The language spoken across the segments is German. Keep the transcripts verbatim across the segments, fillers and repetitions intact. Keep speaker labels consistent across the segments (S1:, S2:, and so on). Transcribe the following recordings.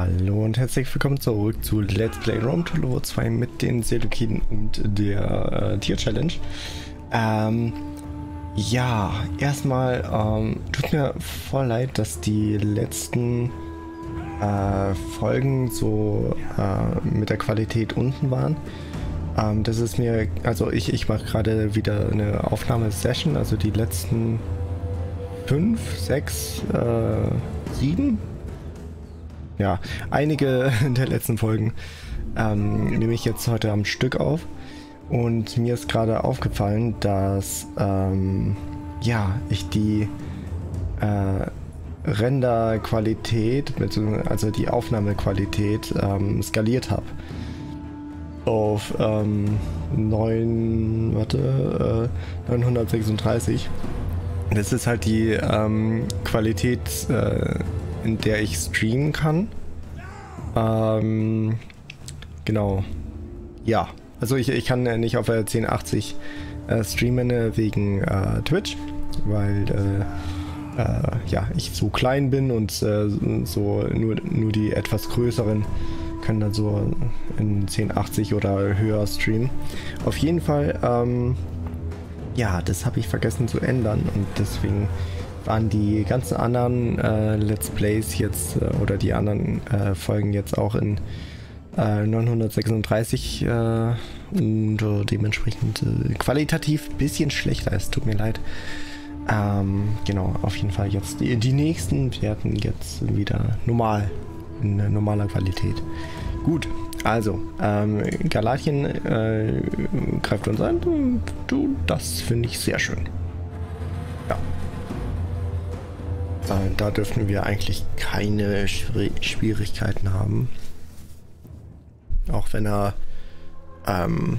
S1: Hallo und herzlich willkommen zurück zu Let's Play Rome Tour zwei mit den Seleukiden und der äh, Tier-Challenge. Ähm, ja, erstmal ähm, tut mir voll leid, dass die letzten äh, Folgen so äh, mit der Qualität unten waren. Ähm, das ist mir, also ich, ich mache gerade wieder eine Aufnahmesession, also die letzten fünf, sechs, äh, sieben. Ja, einige der letzten Folgen ähm, nehme ich jetzt heute am Stück auf und mir ist gerade aufgefallen, dass ähm, ja, ich die äh, Renderqualität, also die Aufnahmequalität ähm, skaliert habe auf ähm, neun, warte, äh, neunhundertsechsunddreißig. Das ist halt die ähm, Qualität, äh, in der ich streamen kann. Ähm, genau. Ja, also ich, ich kann nicht auf der zehn achtzig äh, streamen äh, wegen äh, Twitch, weil äh, äh, ja, ich so klein bin und äh, so nur, nur die etwas größeren können dann so in zehn achtzig oder höher streamen. Auf jeden Fall, ähm, ja, das habe ich vergessen zu ändern und deswegen waren die ganzen anderen äh, Let's Plays jetzt äh, oder die anderen äh, Folgen jetzt auch in äh, neunhundertsechsunddreißig äh, und äh, dementsprechend äh, qualitativ ein bisschen schlechter. Es tut mir leid. Ähm, genau, auf jeden Fall jetzt die, die nächsten werden jetzt wieder normal, in äh, normaler Qualität. Gut, also ähm, Galatien äh, greift uns an und du, das finde ich sehr schön. Ja. Da dürften wir eigentlich keine Schwierigkeiten haben. Auch wenn er ähm,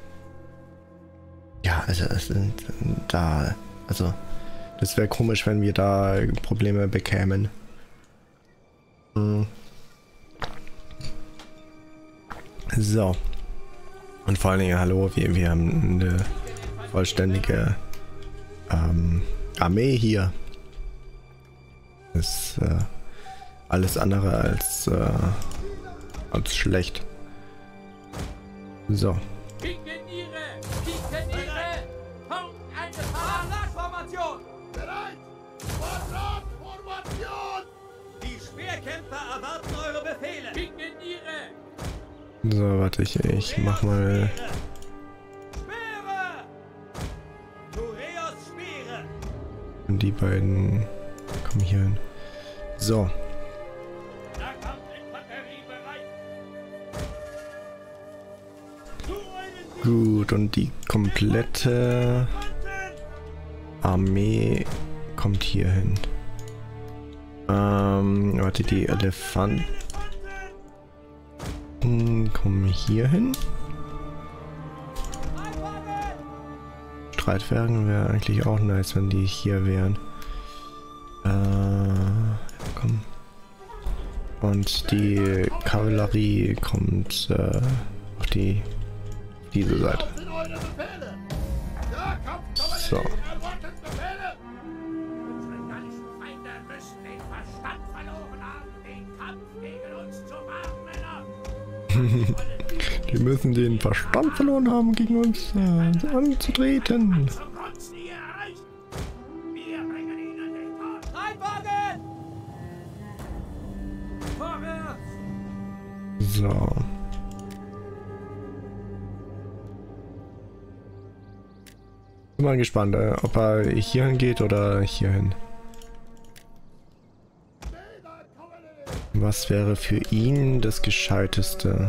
S1: ja, also es sind da, also das wäre komisch, wenn wir da Probleme bekämen. Hm. So. Und vor allen Dingen, hallo, wir, wir haben eine vollständige ähm, Armee hier. Ist äh, alles andere als, äh, als schlecht. So.
S2: Pikeniere! Pikeniere! Punkt eine Parallelformation! Bereit! Quadratformation! Die Speerkämpfer erwarten eure Befehle! Pikeniere!
S1: So, warte, ich, ich mach mal...
S2: Speere! Tureos Speere!
S1: Und die beiden kommen hier hin. So.
S2: Da kommt Infanterie bereit!
S1: Gut, und die komplette Armee kommt hier hin. Ähm, warte, die Elefanten kommen hier hin. Streitwagen wäre eigentlich auch nice, wenn die hier wären. Äh, komm. Und die Kavallerie kommt äh, auf die diese Seite. So. Die müssen den Verstand verloren haben, gegen uns äh, anzutreten. So. Bin mal gespannt, äh, ob er hierhin geht oder hierhin. Was wäre für ihn das Gescheiteste?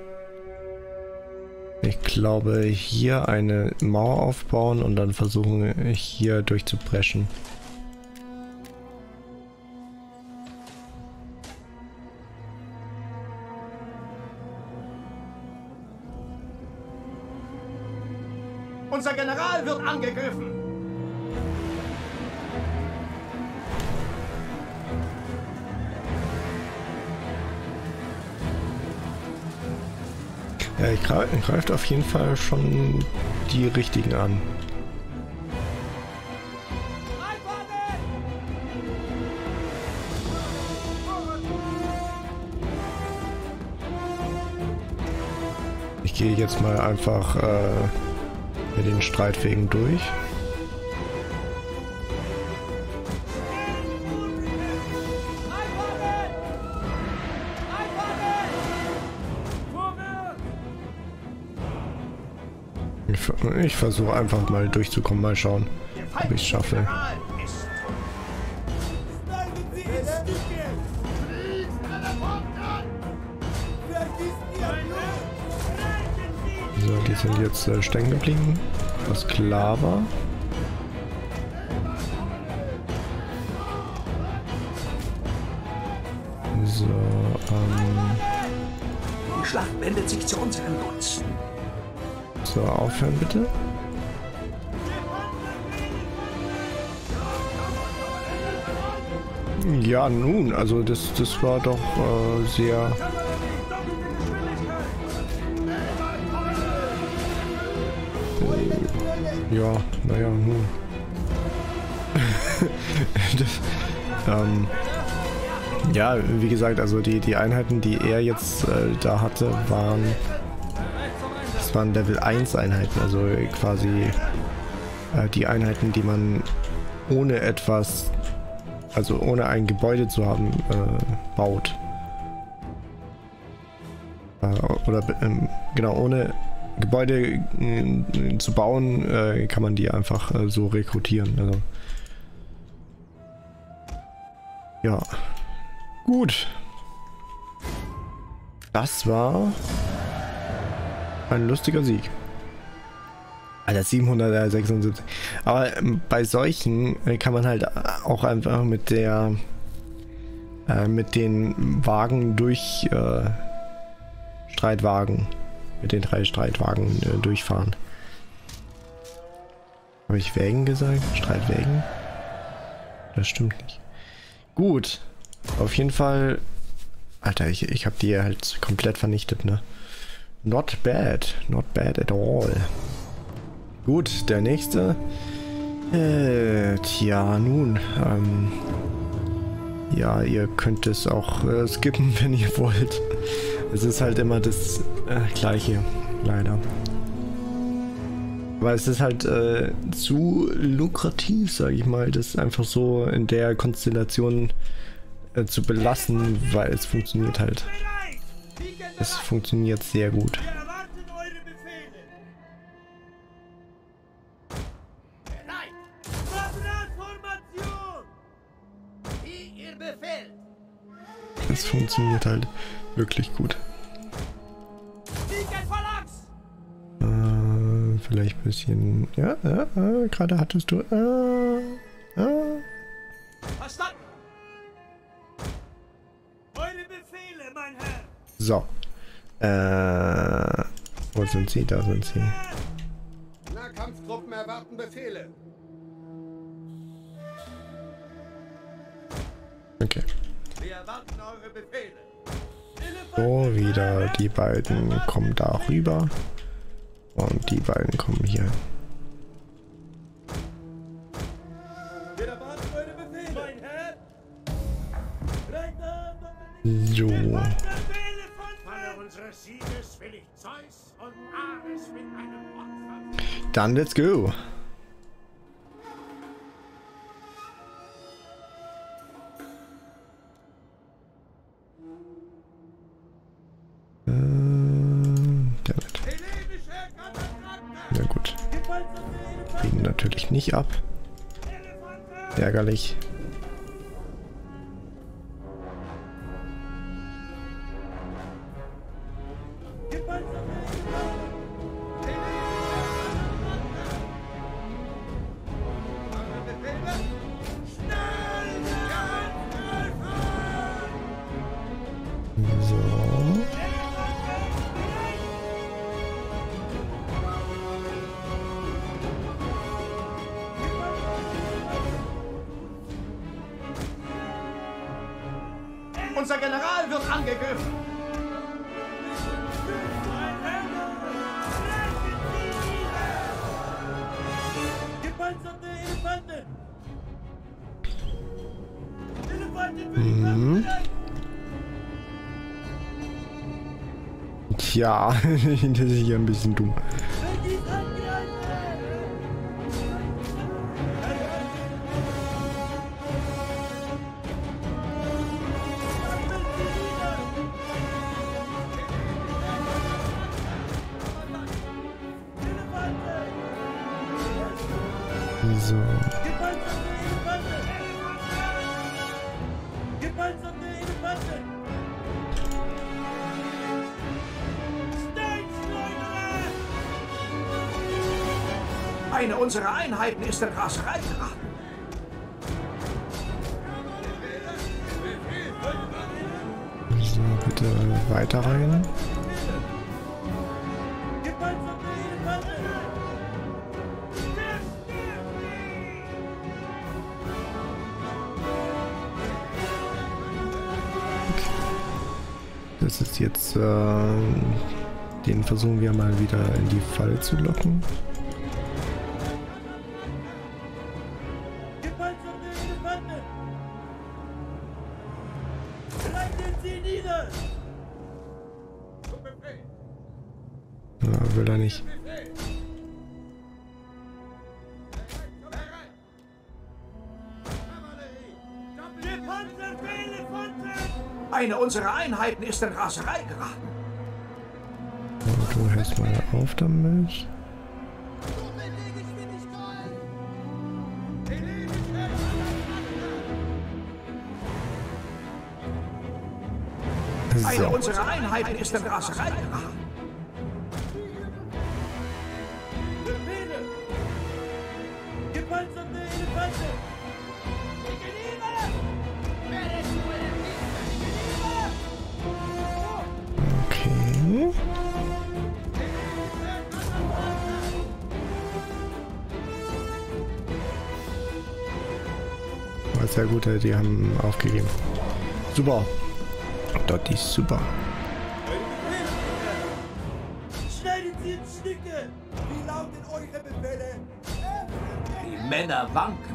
S1: Ich glaube, hier eine Mauer aufbauen und dann versuchen, hier durchzubrechen.
S2: Unser General wird angegriffen!
S1: Ja, ich greift auf jeden Fall schon die richtigen an. gehe jetzt mal einfach äh, mit den Streitwegen durch. Ich, ich versuche einfach mal durchzukommen, mal schauen, ob ich es schaffe. So, die sind jetzt äh, stecken geblieben, was klar war. So, ähm...
S3: Die Schlacht wendet sich zu unserem Gunsten.
S1: So, aufhören bitte. Ja, nun, also das, das war doch äh, sehr... Ja, naja, nun. das, ähm, ja, wie gesagt, also die, die Einheiten, die er jetzt äh, da hatte, waren... Das waren Level eins Einheiten, also quasi äh, die Einheiten, die man ohne etwas, also ohne ein Gebäude zu haben, äh, baut. Äh, oder ähm, genau, ohne Gebäude äh, zu bauen, äh, kann man die einfach äh, so rekrutieren. Also. Ja. Gut. Das war ein lustiger Sieg. Alter, siebenhundertsechsundsiebzig. Aber ähm, bei solchen äh, kann man halt auch einfach mit der äh, mit den Wagen durch äh, Streitwagen, mit den drei Streitwagen äh, durchfahren. Habe ich Wägen gesagt? Streitwägen? Das stimmt nicht. Gut. Auf jeden Fall. Alter, ich, ich habe die halt komplett vernichtet, ne? Not bad. Not bad at all. Gut, der nächste. Äh, tja, nun. Ähm, ja, ihr könnt es auch äh, skippen, wenn ihr wollt. Es ist halt immer das äh, Gleiche, leider. Aber es ist halt äh, zu lukrativ, sage ich mal, das einfach so in der Konstellation äh, zu belassen, weil es funktioniert halt. Es funktioniert sehr gut.
S2: Wir erwarten eure Befehle. Bereit! Waffenformation! Wie ihr befehlt!
S1: Es funktioniert halt wirklich gut. Äh, vielleicht ein bisschen... Ja, ja, äh, gerade hattest du... Äh, äh.
S2: Verstanden! Eure Befehle, mein Herr!
S1: So. Äh, wo sind sie? Da sind sie.
S3: Nahkampfgruppen erwarten Befehle.
S1: Okay.
S2: Wir erwarten eure Befehle.
S1: So, wieder die beiden kommen da rüber. Und die beiden kommen hier.
S2: Wir erwarten eure Befehle, mein Herr!
S1: So.
S2: Falle unseres Sieges will ich Zeus und Ares mit einem Opfer.
S1: Dann let's go. Na gut. Kriegen natürlich nicht ab. Ärgerlich.
S3: Unser General wird angegriffen.
S2: Gepanzerte Elefanten! Elefanten für die
S1: Mhm. Ja, das ist hier ein bisschen dumm. So.
S3: Eine unserer Einheiten ist in Raserei geraten.
S1: So, bitte weiter rein. Das ist jetzt, äh, den versuchen wir mal wieder in die Falle zu locken. Ja, will er nicht.
S3: Eine unserer Einheiten ist in Raserei geraten.
S1: So, du hörst mal auf damit.
S3: Eine
S1: So.
S3: unserer Einheiten ist in Raserei geraten.
S1: Okay. War sehr gut, die haben aufgegeben. Super. Dort ist super.
S4: Schneidet sie in Stücke! Wie lauten eure Befehle?
S3: Die Männer wanken.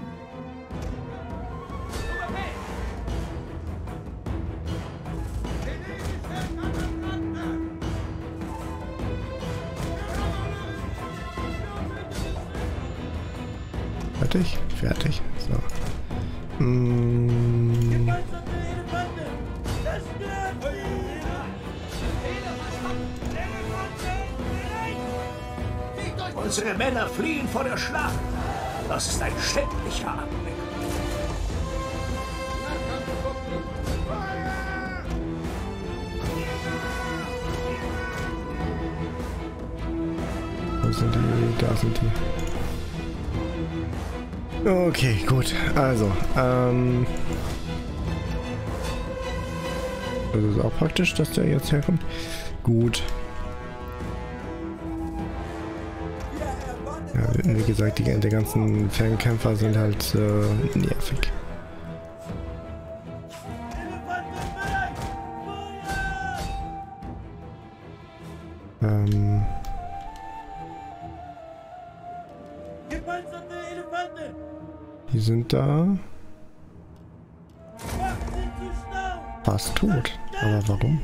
S1: Fertig? Fertig. So. Mm.
S3: Unsere Männer fliehen vor der Schlacht. Das ist ein schändlicher Anblick.
S1: Wo sind die? Da sind die. Okay, gut. Also, ähm. Das ist auch praktisch, dass der jetzt herkommt. Gut. Ja, wie gesagt, die, die ganzen Fernkämpfer sind halt äh, nervig. Ähm. Die sind da. Fast tot. Aber warum?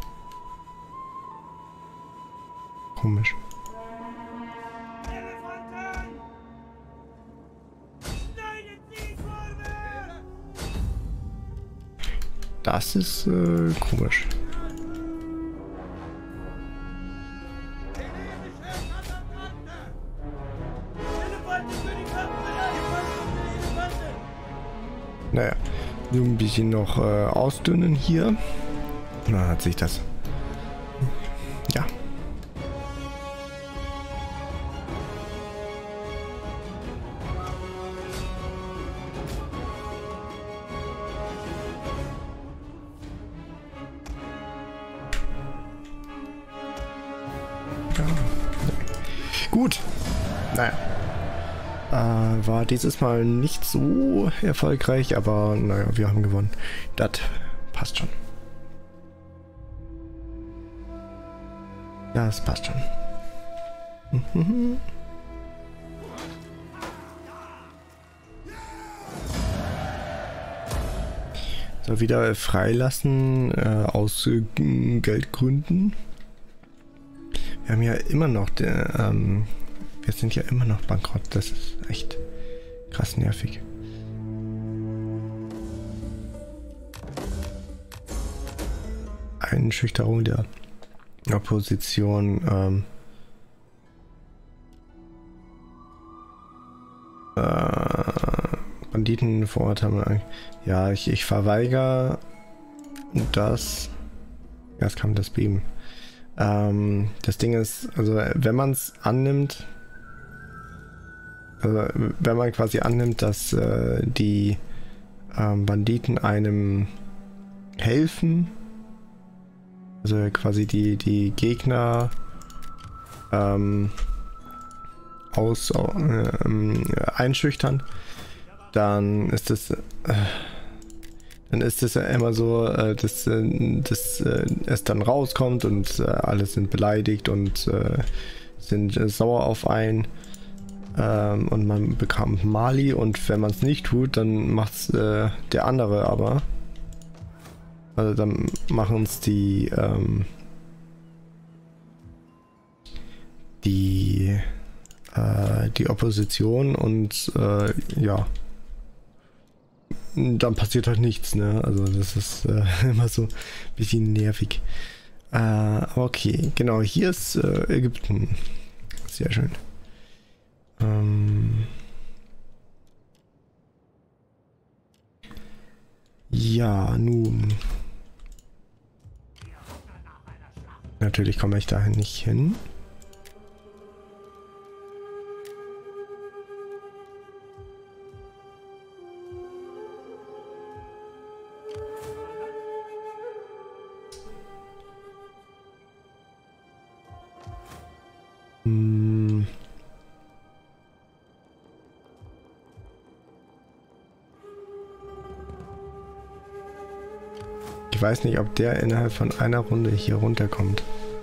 S1: Komisch. Das ist äh, komisch. Naja, so ein bisschen noch äh, ausdünnen hier. Dann hat sich das. Ja. Gut. Naja. Äh, war dieses Mal nicht so erfolgreich, aber naja, wir haben gewonnen. Das passt schon. Das passt schon. Mhm. So, wieder freilassen äh, aus äh, Geldgründen. Wir haben ja immer noch, der, ähm, wir sind ja immer noch bankrott. Das ist echt krass nervig. Einschüchterung der Opposition. Ähm, äh, Banditen vor Ort haben wir. Ja, ich, ich verweigere das. Ja, es kam das Beben. Ähm, das Ding ist, also wenn man es annimmt, also wenn man quasi annimmt, dass äh, die ähm, Banditen einem helfen, also quasi die, die Gegner ähm, aus äh, einschüchtern, dann ist das äh, dann ist es ja immer so, äh, dass, äh, dass äh, es dann rauskommt und äh, alle sind beleidigt und äh, sind äh, sauer auf einen ähm, und man bekommt Mali, und wenn man es nicht tut, dann macht es äh, der andere aber. Also dann machen es die ähm, die äh, die Opposition und äh, ja, dann passiert halt nichts, ne? Also das ist äh, immer so ein bisschen nervig. Äh, okay, genau, hier ist äh, Ägypten. Sehr schön. Ähm ja, nun. Natürlich komme ich dahin nicht hin. Hm. Ich weiß nicht, ob der innerhalb von einer Runde hier runterkommt.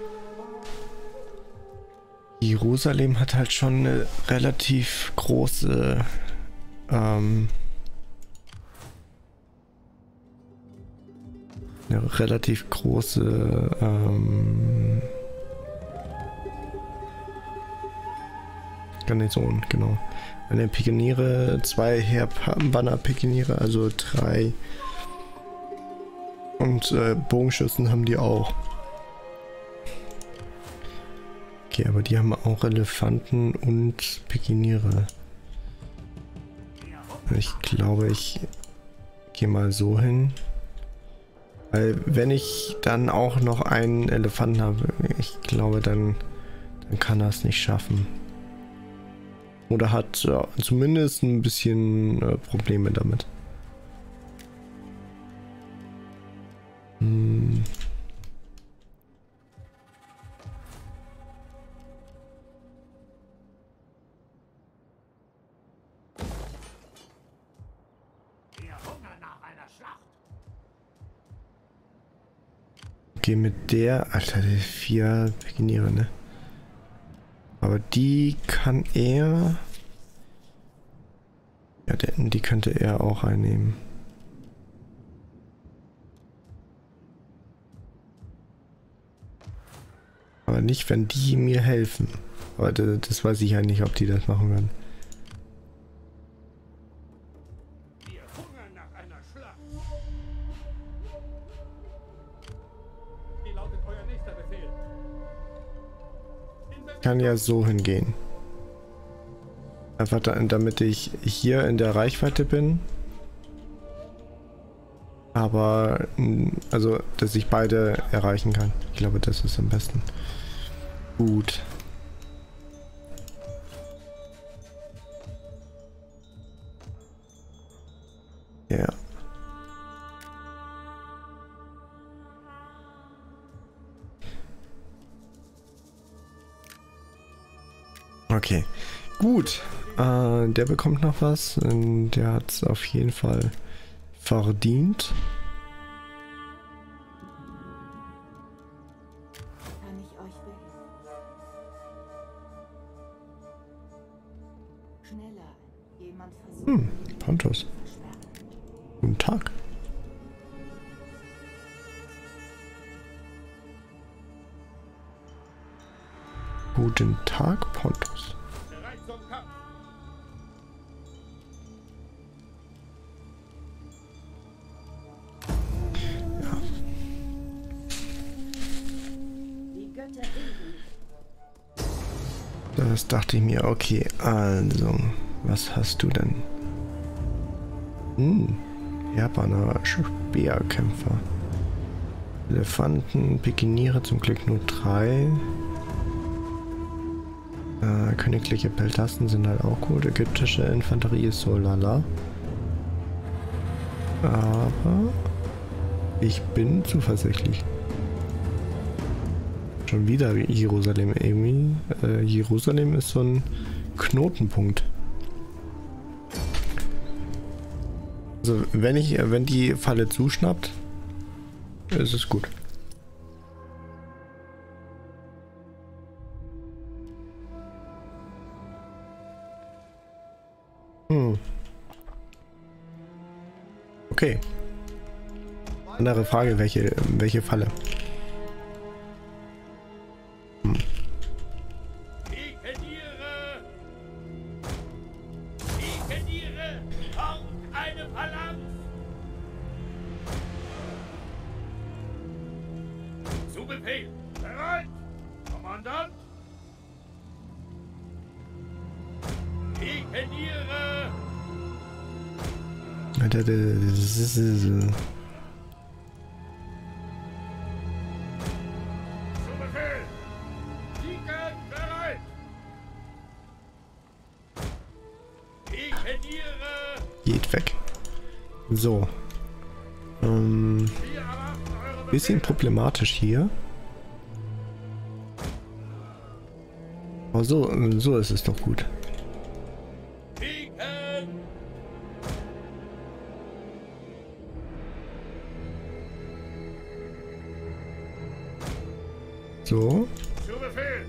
S1: Jerusalem hat halt schon eine relativ große ähm, eine relativ große ähm, Garnison, genau. Eine Pikeniere, zwei Heerbanner-Pikeniere, also drei. Und äh, Bogenschützen haben die auch. Okay, aber die haben auch Elefanten und Pikeniere. Ich glaube, ich gehe mal so hin. Weil wenn ich dann auch noch einen Elefanten habe, ich glaube, dann, dann kann er es nicht schaffen. Oder hat ja, zumindest ein bisschen äh, Probleme damit. Hm. Okay, mit der, Alter, die vier Pikeniere, ne? Aber die kann er... Ja, die, die könnte er auch einnehmen. Aber nicht, wenn die mir helfen. Aber das, das weiß ich ja nicht, ob die das machen werden.
S2: Wir hungern nach einer Schlacht. Wie lautet euer nächster Befehl?
S1: Kann ja so hingehen. Einfach da, damit ich hier in der Reichweite bin. Aber, also, dass ich beide erreichen kann. Ich glaube, das ist am besten. Gut. Ja. Okay. Gut. Äh, der bekommt noch was. Der hat es auf jeden Fall verdient.
S5: Kann ich euch bitten? Schneller. Jemand versucht.
S1: Hm, Pontus. Guten Tag. den Tag, Pontus.
S2: Bereit zum Kampf.
S1: Ja.
S5: Die Götter winken.
S1: Das dachte ich mir. Okay, also, was hast du denn? Hm, Japaner Speerkämpfer. Elefanten, Pikiniere, zum Glück nur drei. Äh, königliche Peltasten sind halt auch gut. Ägyptische Infanterie ist so lala. Aber ich bin zuversichtlich. Schon wieder Jerusalem irgendwie. Äh, Jerusalem ist so ein Knotenpunkt. Also wenn ich, wenn die Falle zuschnappt, ist es gut. Hm. Okay. Andere Frage, welche, welche Falle? Hm.
S2: Pikeniere! Pikeniere! Kommt eine Phalanx! Zu Befehl! Bereit! Kommandant! Pikeniere! Zu Befehl! Piken bereit! Pikeniere!
S1: Geht weg. So. Ähm,
S2: Wir erwarten eure
S1: bisschen
S2: Befehle.
S1: problematisch hier. Aber so, so ist es doch gut.
S2: Piken!
S1: So.
S2: Zu Befehl!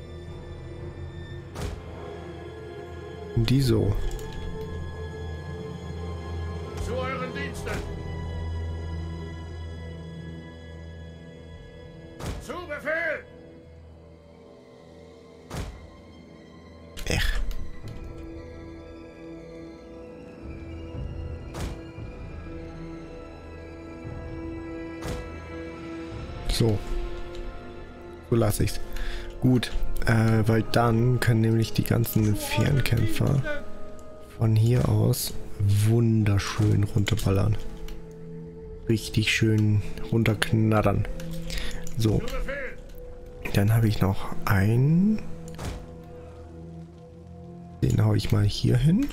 S1: Und die so.
S2: Zu euren Diensten! Zu Befehl!
S1: Ech. So. So lasse ich's. Gut. Äh, weil dann können nämlich die ganzen Fernkämpfer von hier aus wunderschön runterballern. Richtig schön runterknattern. So.
S2: Zu Befehl!
S1: Dann habe ich noch einen. Den hau ich mal hier hin.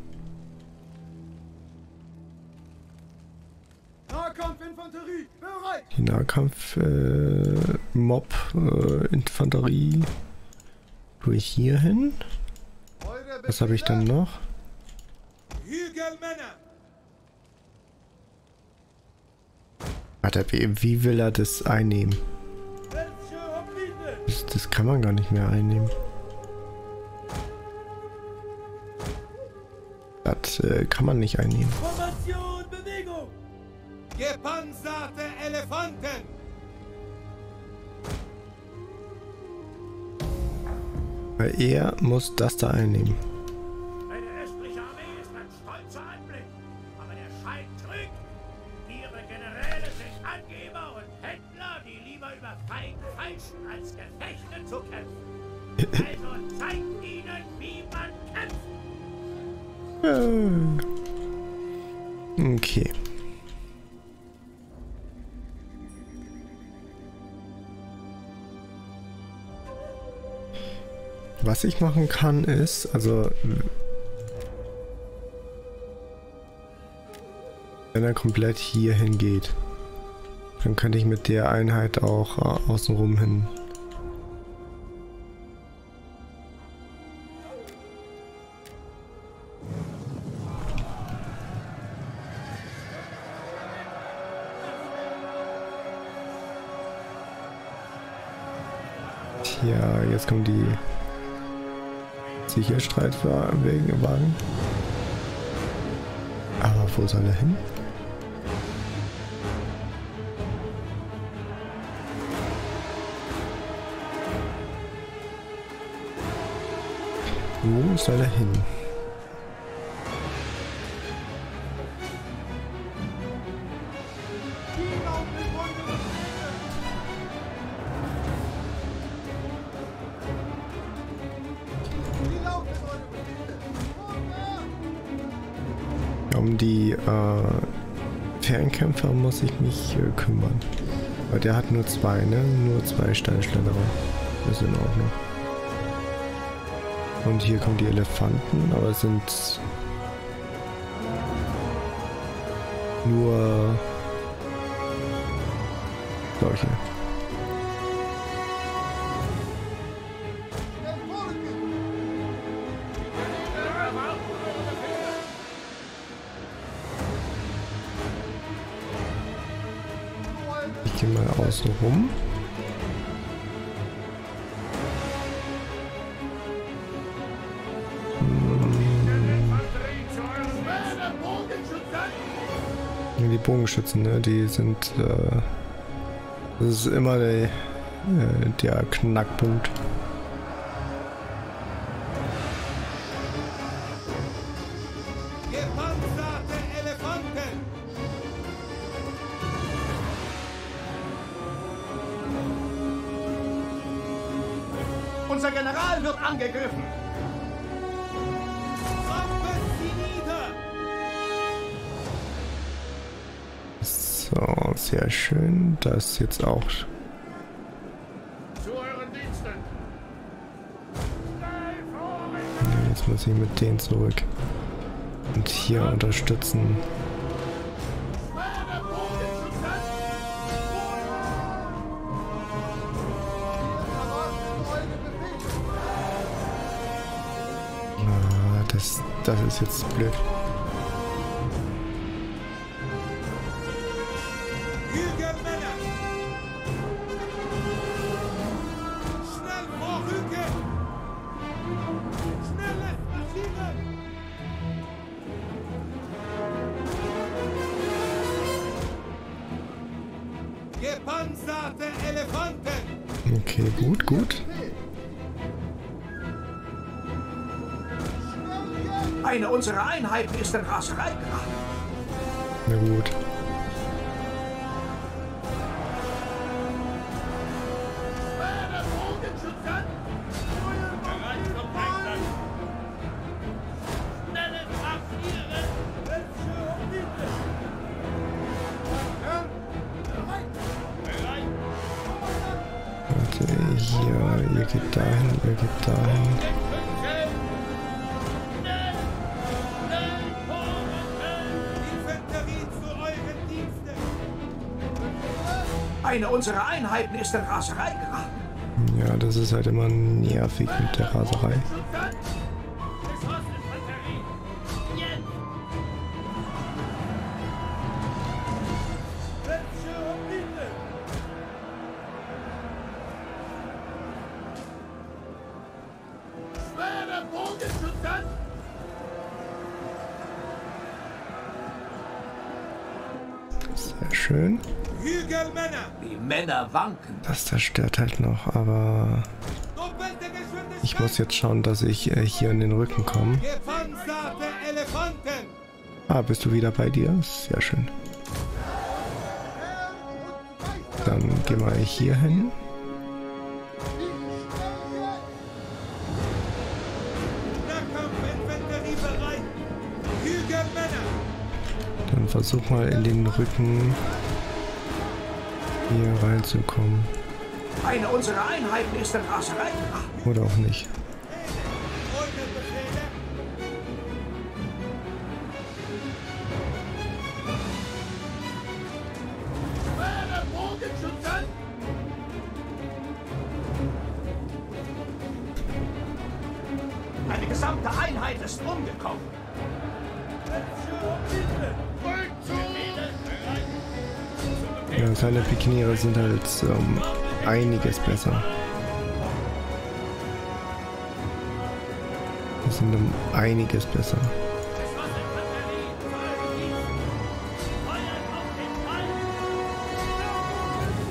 S4: Nahkampfinfanterie, bereit!
S1: Die Nahkampf äh, Mob äh, Infanterie tue ich hier hin.
S4: Eure
S1: Was habe ich dann noch?
S4: Hügelmänner!
S1: Alter, wie, wie will er das einnehmen?
S4: Welche Hopliten!
S1: Das, das kann man gar nicht mehr einnehmen. Das äh, kann man nicht einnehmen.
S4: Formation, Bewegung! Gepanzerte Elefanten!
S1: Weil er muss das da einnehmen.
S2: Eine östliche Armee ist ein stolzer Anblick, aber der Schein trügt. Ihre Generäle sind Angeber und Händler, die lieber über Feigen feilschen, als Gefechte zu kämpfen. Also zeigt ihnen, wie man kämpft.
S1: Okay. Was ich machen kann ist, also wenn er komplett hier hingeht, dann könnte ich mit der Einheit auch äh, außenrum hin. Tja, jetzt kommen die Sicherstreitwagen. Aber wo soll er hin? Wo soll er hin? Um die äh, Fernkämpfer muss ich mich äh, kümmern. Weil der hat nur zwei, ne? Nur zwei Steinschleuderer. Das ist in Ordnung. Und hier kommen die Elefanten, aber es sind nur solche. Ich gehe mal außen rum. Die Bogenschützen, ne, die sind, äh, das ist immer der, äh, der Knackpunkt.
S4: Gepanzerte Elefanten!
S3: Unser General wird angegriffen.
S4: Trampelt sie nieder!
S1: So, sehr schön. Das jetzt auch.
S2: Zu euren Diensten.
S1: Jetzt muss ich mit denen zurück. Und hier unterstützen. Ah, das, das ist jetzt blöd.
S4: Hügelmänner! Schnell vorrücken! Schnelles Marschieren! Gepanzerte Elefanten!
S1: Okay, gut, gut.
S3: Eine unserer Einheiten ist in Raserei geraten.
S1: Na gut. Warte, hier, ihr geht dahin, ihr geht dahin.
S4: Infanterie zu euren Diensten!
S3: Eine unserer Einheiten ist in Raserei geraten.
S1: Ja, das ist halt immer nervig mit der Raserei. Sehr schön.
S4: Hügelmänner!
S3: Die Männer wanken.
S1: Das zerstört halt noch, aber
S4: Doppelte Geschwindigkeit!
S1: ich muss jetzt schauen, dass ich äh, hier in den Rücken komme.
S4: Gepanzerte Elefanten!
S1: Ah, bist du wieder bei dir? Sehr schön. Dann gehen wir hier hin.
S4: Nahkampfinfanterie bereit! Hügelmänner!
S1: Dann versuch mal in den Rücken hier reinzukommen.
S3: Eine unserer Einheiten ist in Raserei geraten.
S1: Oder auch nicht.
S4: Eure Befehle!
S3: Eine gesamte Einheit ist umgekommen.
S1: Ja, seine Pikiniere sind halt ähm, einiges besser. Die sind um einiges besser.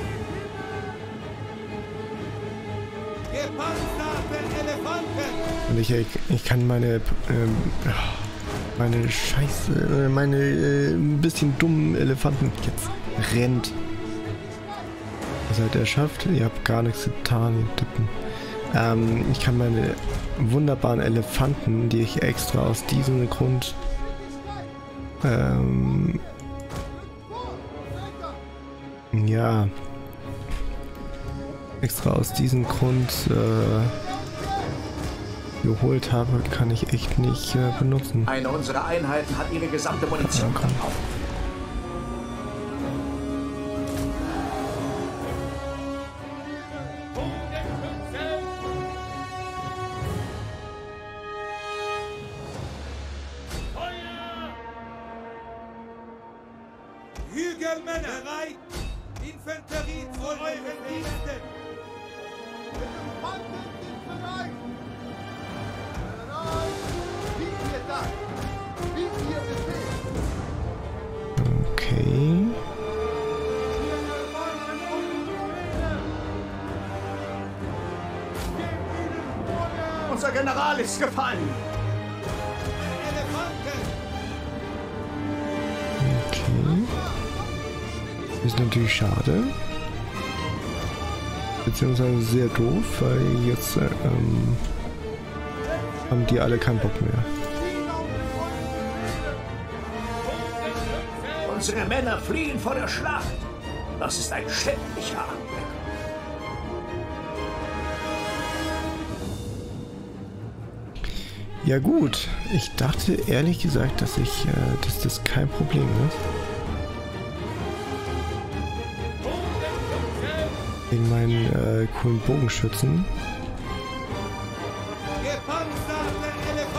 S4: Gepanzerte Elefanten!
S1: Und ich, ich kann meine, ähm, meine Scheiße, meine äh, ein bisschen dummen Elefanten. Jetzt rennt. Was hat er schafft? Ihr habt gar nichts getan, ihr Tippen. Ähm, ich kann meine wunderbaren Elefanten, die ich extra aus diesem Grund ähm, ja extra aus diesem Grund äh, geholt habe, kann ich echt nicht äh, benutzen.
S3: Eine unserer Einheiten hat ihre gesamte Munition
S1: Ja,
S3: verkauft.
S4: Hügelmänner bereit! Infanterie zu euren Diensten!
S6: Elefanten sind bereit! Bereit! Wie ihr sagt! Wie ihr befehlt!
S1: Okay.
S3: Unser General ist gefallen.
S4: Elefanten!
S1: Okay. Ist natürlich schade. Beziehungsweise sehr doof, weil jetzt äh, ähm, haben die alle keinen Bock mehr.
S3: Unsere Männer fliehen vor der Schlacht. Das ist ein schändlicher Anblick.
S1: Ja gut, ich dachte ehrlich gesagt, dass ich, äh, dass das kein Problem ist. Wegen meinen äh, coolen Bogenschützen.
S4: Gepanzerte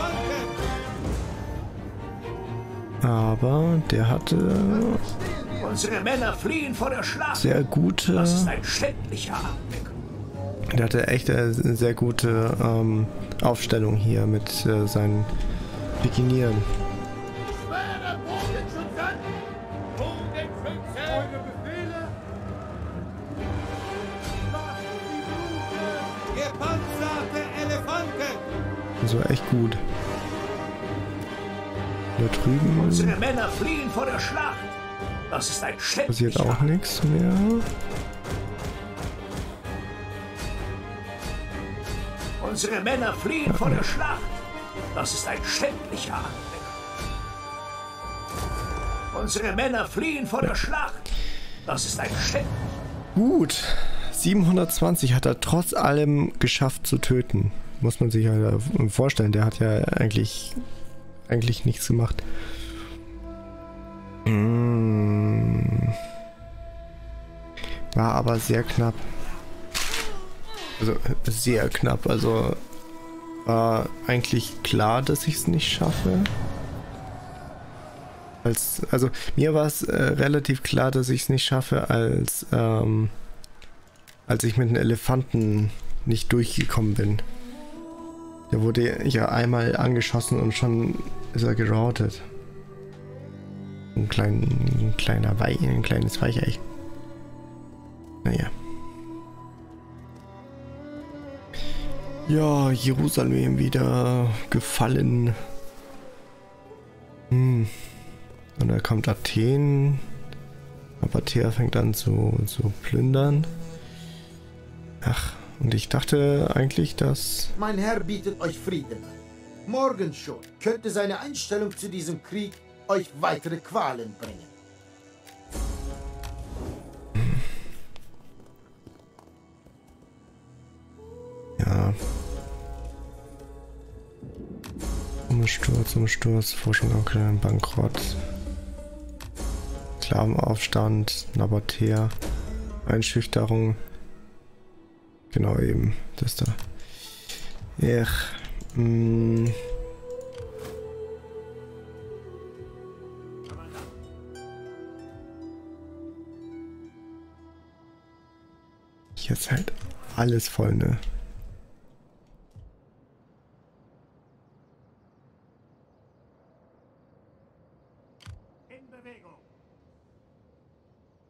S4: Elefanten!
S1: Aber der hatte
S3: Unsere Männer fliehen vor der Schlacht.
S1: sehr gute.
S3: Das ist ein schändlicher Anblick.
S1: Der hatte echt eine sehr gute ähm, Aufstellung hier mit äh, seinen Pikinieren.
S4: Schwere Bogenschützen! Bogenschützen! Eure Befehle! Lasst die Brute! Gepanzerte Elefanten!
S1: Also echt gut. Hier drüben
S3: Unsere Männer fliehen vor der Schlacht. Das ist ein
S1: passiert
S3: schändlicher
S1: auch
S3: Anblick.
S1: nichts mehr.
S3: Unsere Männer fliehen vor der Schlacht. Das ist ein schändlicher Anblick. Unsere Männer fliehen vor der Schlacht. Das ist ein schändlicher.
S1: Gut. siebenhundertzwanzig hat er trotz allem geschafft zu töten. Muss man sich ja vorstellen. Der hat ja eigentlich, eigentlich nichts gemacht. Mm. War aber sehr knapp. Also sehr knapp. Also war eigentlich klar, dass ich es nicht schaffe. Als, also mir war es äh, relativ klar, dass ich es nicht schaffe, als ähm, als ich mit den Elefanten nicht durchgekommen bin. Der wurde ja einmal angeschossen und schon ist er geroutet. Ein, klein, ein kleiner Weich, ein kleines Weichei. Naja. Ja, Jerusalem wieder gefallen. Hm. Und da kommt Athen. Apathea fängt an zu, zu plündern. Ach, und ich dachte eigentlich, dass...
S6: Mein Herr bietet euch Frieden an. Morgen schon könnte seine Einstellung zu diesem Krieg euch weitere Qualen bringen.
S1: Ja. Umsturz, Umsturz, Forschung am kleinen Bankrott. Sklavenaufstand, Nabatäer, Einschüchterung. Genau eben, das da. Ech, mh. Jetzt halt alles voll, ne?
S2: In Bewegung.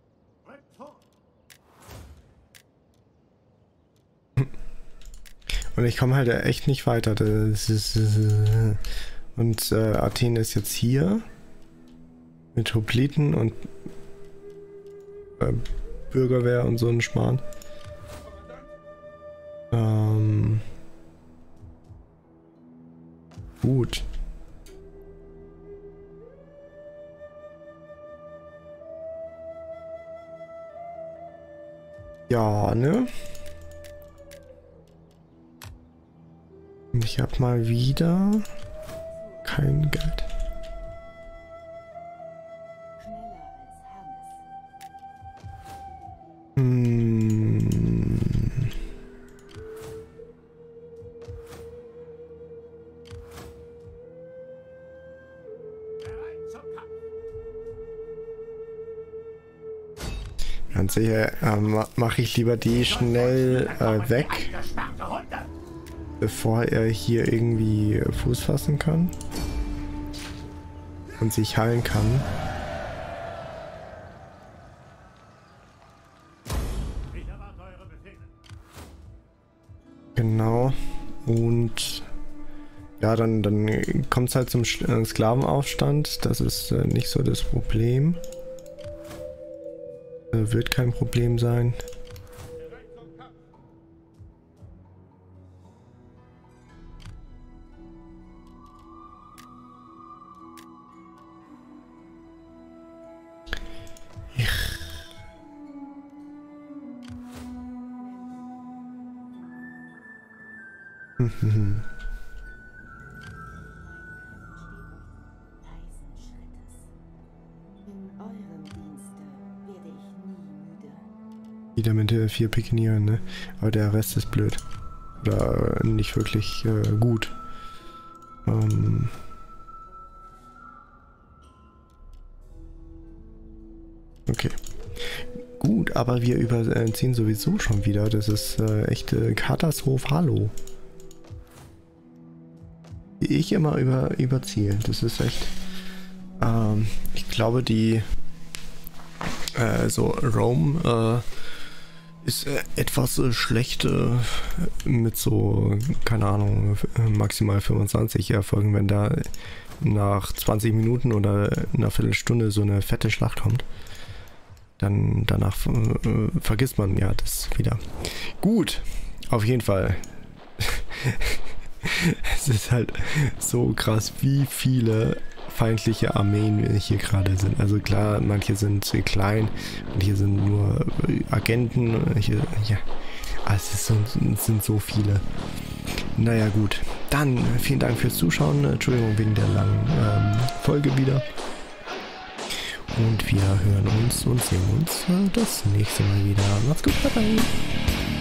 S2: Rückzug.
S1: Und ich komme halt echt nicht weiter. Das ist, äh, und äh, Athen ist jetzt hier. Mit Hopliten und äh, Bürgerwehr und so ein Schmarrn. Ähm, gut. Ja, ne? Ich hab mal wieder kein Geld. Hm. Ganz sicher ähm, mache ich lieber die schnell äh, weg, bevor er hier irgendwie Fuß fassen kann und sich heilen kann. Genau. Und ja, dann, dann kommt es halt zum Sch äh, Sklavenaufstand. Das ist äh, nicht so das Problem. Äh, wird kein Problem sein. Mhm. Wieder mit der vier Pikinieren, ne? Aber der Rest ist blöd. Oder nicht wirklich äh, gut. Ähm okay. Gut, aber wir überziehen sowieso schon wieder. Das ist äh, echt äh, katastrophalo. Wie ich immer über, überziehe. Das ist echt... Ähm, ich glaube, die... Äh, so Rome äh, ist äh, etwas äh, schlecht äh, mit so, keine Ahnung, maximal fünfundzwanzig Erfolgen, wenn da nach zwanzig Minuten oder einer Viertelstunde so eine fette Schlacht kommt. Dann danach äh, vergisst man ja das wieder. Gut, auf jeden Fall. Es ist halt so krass, wie viele feindliche Armeen hier gerade sind. Also klar, manche sind klein und hier sind nur Agenten. Hier, ja, es ist so, es sind so viele. Naja gut, dann vielen Dank fürs Zuschauen. Entschuldigung wegen der langen ähm, Folge wieder. Und wir hören uns und sehen uns das nächste Mal wieder. Macht's gut, bye bye.